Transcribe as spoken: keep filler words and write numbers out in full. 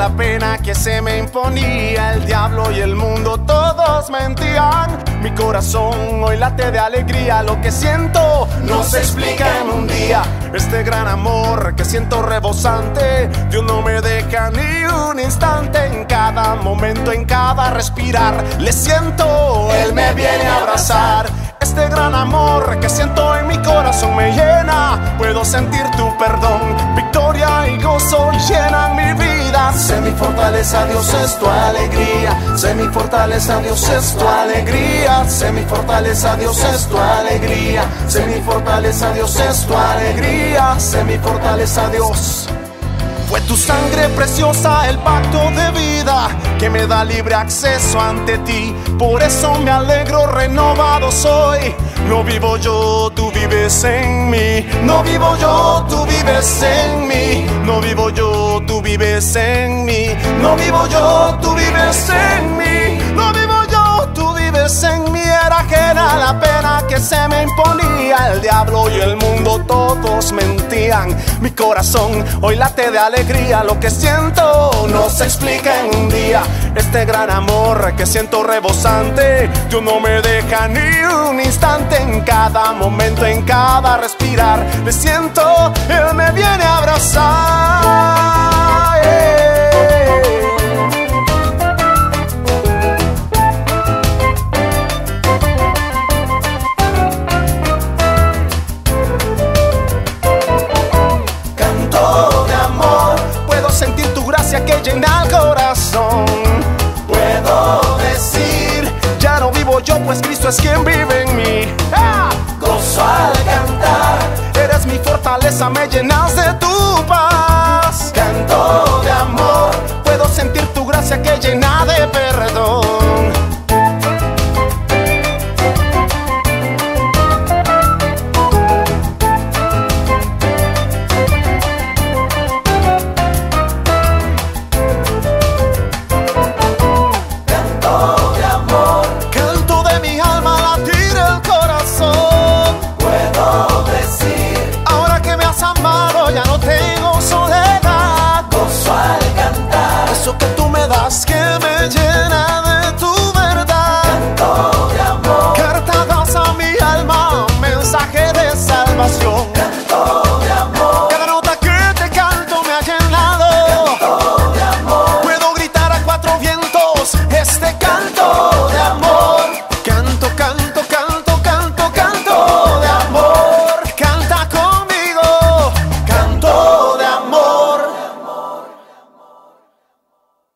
la pena que se me imponía. El diablo y el mundo todos mentían. Mi corazón hoy late de alegría. Lo que siento no se explica en un día. Este gran amor que siento rebosante, Dios no me deja ni un instante. En cada momento, en cada respirar, le siento, Él me viene a abrazar. Este gran amor que siento en mi corazón me llena. Puedo sentir tu perdón, victoria y gozo llenan mi vida. Sé mi fortaleza, Dios es tu alegría. Sé mi fortaleza, Dios es tu alegría. Sé mi fortaleza, Dios es tu alegría. Sé mi fortaleza, Dios es tu alegría. Sé mi fortaleza, Dios. Fue tu sangre preciosa el pacto de vida que me da libre acceso ante ti. Por eso me alegro, renovado soy. No vivo yo, tú vives en mí. No vivo yo, tú vives en mí. No vivo yo, tú vives en mí. No vivo yo, tú vives en mí. No vivo yo, tú vives en mí. Era ajena la pena que se me imponía. El diablo y el mundo todos mentían. Mi corazón hoy late de alegría. Lo que siento no se explica en un día. Este gran amor que siento rebosante, Dios no me deja ni un instante. En cada momento, en cada respirar, le siento, Él me viene a abrazar. Sentir tu gracia que llena el corazón. Puedo decir, ya no vivo yo, pues Cristo es quien vive en mí. ¡Ah! Gozo al cantar, eres mi fortaleza, me llenas de tu paz. Canto de amor,